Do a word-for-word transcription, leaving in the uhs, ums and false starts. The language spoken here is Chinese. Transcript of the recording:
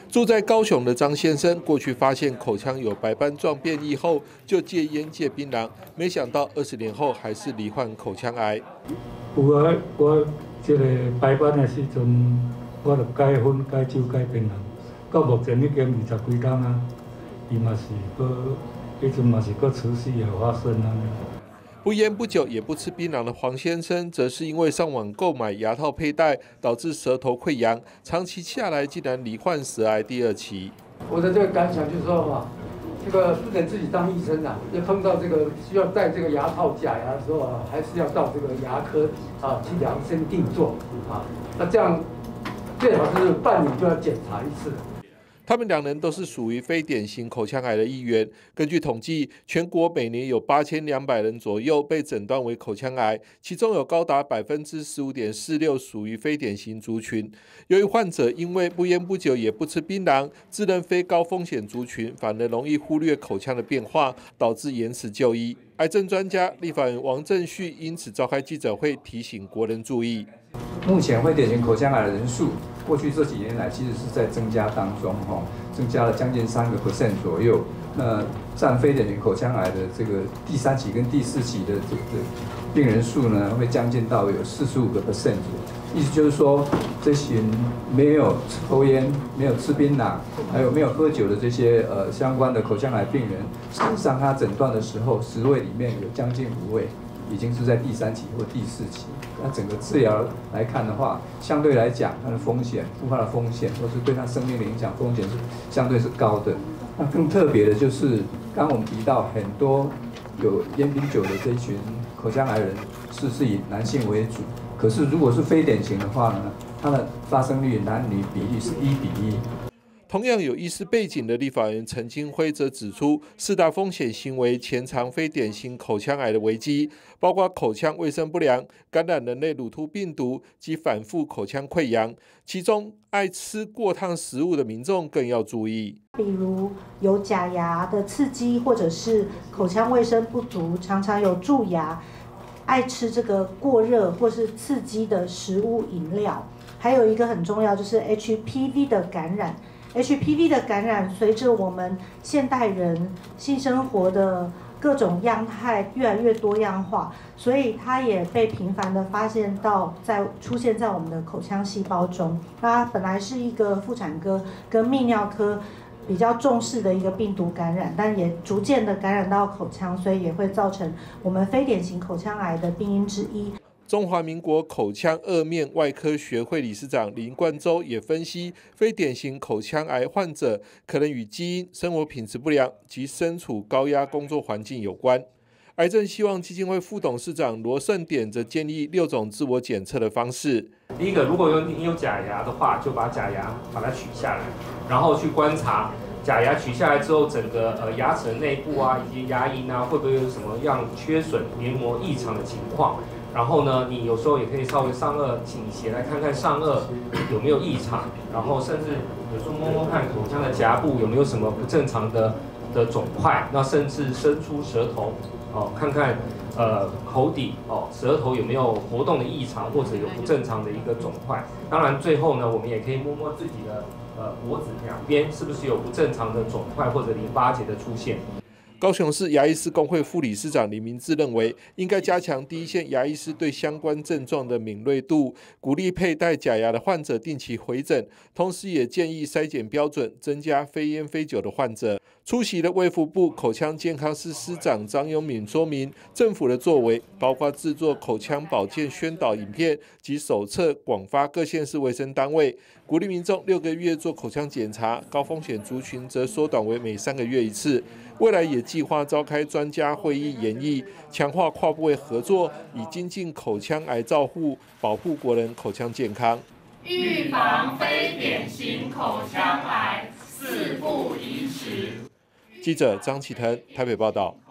住在高雄的张先生，过去发现口腔有白斑状变异后，就戒烟戒槟榔，没想到二十年后还是罹患口腔癌。 有啊，我这个白斑的时阵，我就戒烟、戒酒、戒槟榔，到目前已经二十几天啊，伊嘛是搁，迄阵嘛是搁持续有发生啊。 不烟不酒也不吃槟榔的黄先生，则是因为上网购买牙套佩戴，导致舌头溃疡，长期下来竟然罹患舌癌第二期。 我的这个感想就是说嘛，这个不能自己当医生啊，要碰到这个需要戴这个牙套假牙的时候啊，还是要到这个牙科啊去量身定做啊。那这样最好是半年就要检查一次。 他们两人都是属于非典型口腔癌的一员。根据统计，全国每年有八千两百人左右被诊断为口腔癌，其中有高达百分之十五点四六属于非典型族群。由于患者因为不烟不酒也不吃槟榔，自认非高风险族群，反而容易忽略口腔的变化，导致延迟就医。癌症专家立法院王正旭因此召开记者会，提醒国人注意。 目前非典型口腔癌的人数，过去这几年来其实是在增加当中，哈，增加了将近三个 percent 左右。那占非典型口腔癌的这个第三期跟第四期的这个病人数呢，会将近到有四十五个 percent。意思就是说，这群没有抽烟、没有吃槟榔，还有没有喝酒的这些呃相关的口腔癌病人，事实上他诊断的时候，十位里面有将近五位。 已经是在第三期或第四期，那整个治疗来看的话，相对来讲，它的风险、复发的风险，或是对它生命的影响风险是相对是高的。那更特别的就是，刚刚我们提到很多有烟槟酒的这一群口腔癌人是是以男性为主，可是如果是非典型的话呢，它的发生率男女比例是一比一。 同样有医师背景的立法院陈金辉则指出，四大风险行为潜藏非典型口腔癌的危机，包括口腔卫生不良、感染人类乳突病毒及反复口腔溃疡。其中，爱吃过烫食物的民众更要注意， 比如有假牙的刺激，或者是口腔卫生不足，常常有蛀牙，爱吃这个过热或是刺激的食物饮料。还有一个很重要，就是 H P V 的感染。 H P V 的感染，随着我们现代人性生活的各种样态越来越多样化，所以它也被频繁的发现到在出现在我们的口腔细胞中。它本来是一个妇产科跟泌尿科比较重视的一个病毒感染，但也逐渐的感染到口腔，所以也会造成我们非典型口腔癌的病因之一。 中华民国口腔颚面外科学会理事长林冠洲也分析，非典型口腔癌患者可能与基因、生活品质不良及身处高压工作环境有关。癌症希望基金会副董事长罗盛典则建议六种自我检测的方式。 第一个，如果有你有假牙的话，就把假牙把它取下来，然后去观察假牙取下来之后，整个呃牙齿的内部啊，以及牙龈啊，会不会有什么样缺损、黏膜异常的情况。 然后呢，你有时候也可以稍微上颚倾斜来看看上颚有没有异常，然后甚至有时候摸摸看口腔的颊部有没有什么不正常的的肿块，那甚至伸出舌头，哦，看看呃口底哦舌头有没有活动的异常或者有不正常的一个肿块。当然最后呢，我们也可以摸摸自己的呃脖子两边是不是有不正常的肿块或者淋巴结的出现。 高雄市牙医师公会副理事长李明志认为，应该加强第一线牙医师对相关症状的敏锐度，鼓励佩戴假牙的患者定期回诊，同时也建议筛检标准，增加非烟非酒的患者。出席的卫福部口腔健康司司长张永敏说明，政府的作为包括制作口腔保健宣导影片及手册，广发各县市卫生单位，鼓励民众六个月做口腔检查，高风险族群则缩短为每三个月一次。未来也计划召开专家会议研议，强化跨部会合作，以精进口腔癌照护，保护国人口腔健康。 预防非典型口腔癌，四不宜迟。 记者张启腾台北报道。